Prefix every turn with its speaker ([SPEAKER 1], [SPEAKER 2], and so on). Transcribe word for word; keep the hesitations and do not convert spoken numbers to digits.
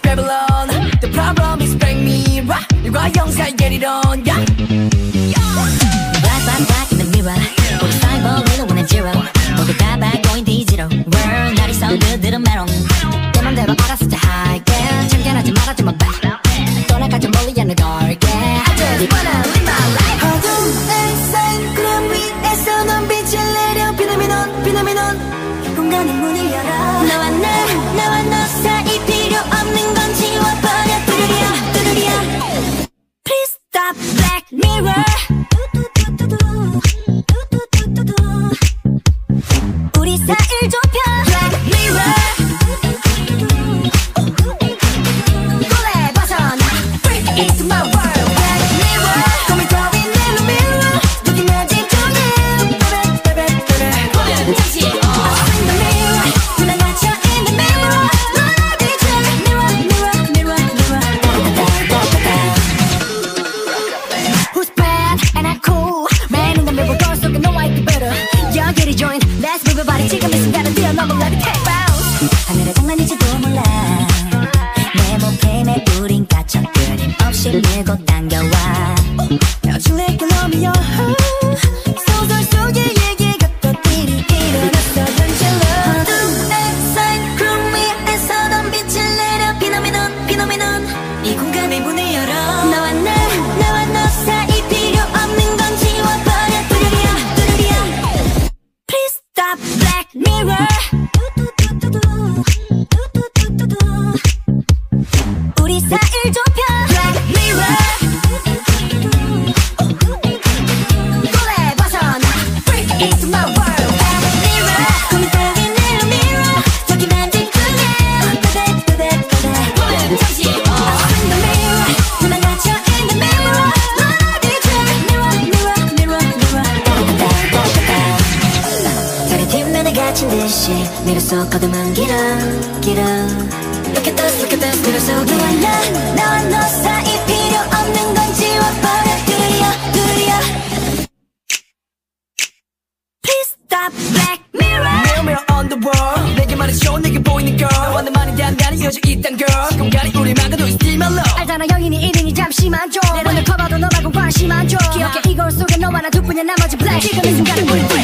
[SPEAKER 1] Babylon. The problem is bring me right. 일과 영사에 get it on, yeah.
[SPEAKER 2] Black, black, black in the mirror. 우리 cyber real one and zero. 모두 다 bad going digital. World 날이 써 그들은 메롱. 내 맘대로 알아서 다 할게. 참견하지 말아줘 my back. 떠나가지 멀리 않는 dark, yeah. I just wanna live my life.
[SPEAKER 3] 어둠의 산 구름 위에서 넌 빛을 내려 피노미논 피노미논 공간의 문을 열어.
[SPEAKER 2] 너와 나 너와 너 사이 필요 없는 건 지워버려. 뚜루리야 뚜루리야. Please stop Black Mirror. 우리 사이를 좁혀 Black Mirror. 골에 벗어나 Freak into my world. Black Mirror.
[SPEAKER 3] Come and throw it in the mirror. 여기만 집중해. Baby baby baby.
[SPEAKER 2] 보면 잠시
[SPEAKER 3] I swing the mirror. 눈에 맞춰 in the mirror. 너를 비춰. Mirror mirror mirror mirror.
[SPEAKER 2] Who's bad and I'm cool. Man in the mirror door 속에 no I do better. 여기를 join. Let's move your body. 지금 이 순간은 뛰어넘어 let it take bounce. 하늘의 장난인지도 몰라. 내 목표에 우린 갇혀 끊임없이 밀고 당겨와.
[SPEAKER 3] 여줄래 끌어미여. 소설 속의 얘기가 또 띠리 일어났어. Don't you love. 어둠의 산 구름 위에서 넌 빛을 내려 피노미논 피노미논 이 공간의 문을 열어.
[SPEAKER 2] 너와 나 너와 너 사이 필요 없는 건 지워버려. 뚜루리야 뚜루리야. Please stop Black Mirror. 우리 사이를 좁혀 Black Mirror. 골에 벗어나 Freak into my world. Black Mirror.
[SPEAKER 3] Come and throw it in the mirror. 저기만 집중해. Baby baby baby.
[SPEAKER 2] 보면 잠시
[SPEAKER 3] I swing the mirror. 눈에 맞춰 in the mirror. 너를 비춰. Mirror mirror mirror mirror.
[SPEAKER 2] 다리 뒷면에 갇힌 듯이 미로 속 어둠은 길어 길어.
[SPEAKER 3] Look at this look at this mirror 속에 너와 나 나와 너 사이 필요 없는 건 지워버려. 뚜루리야 뚜루리야.
[SPEAKER 2] Please stop Black Mirror.
[SPEAKER 1] Mirror mirror on the wall. 내게 말해줘 내게 보이는 girl. 너와 나만의 단단히 이어져 있단 girl. 공간이 우리 막아도 it's still my love.
[SPEAKER 2] 알잖아 여인이 일인이 잠시만 줘. 내 눈을 커봐도 너 말고 관심 안 줘. 기억해 이걸 속에 너와 나 둘뿐이야 나머지 black. 지금 이 순간은 우리 둘